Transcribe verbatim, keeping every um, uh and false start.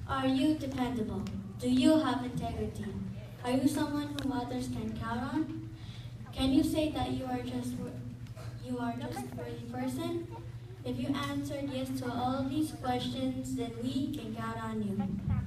Are you dependable? Do you have integrity? Are you someone whom others can count on? Can you say that you are just you are just a worthy person? If you answered yes to all of these questions, then we can count on you.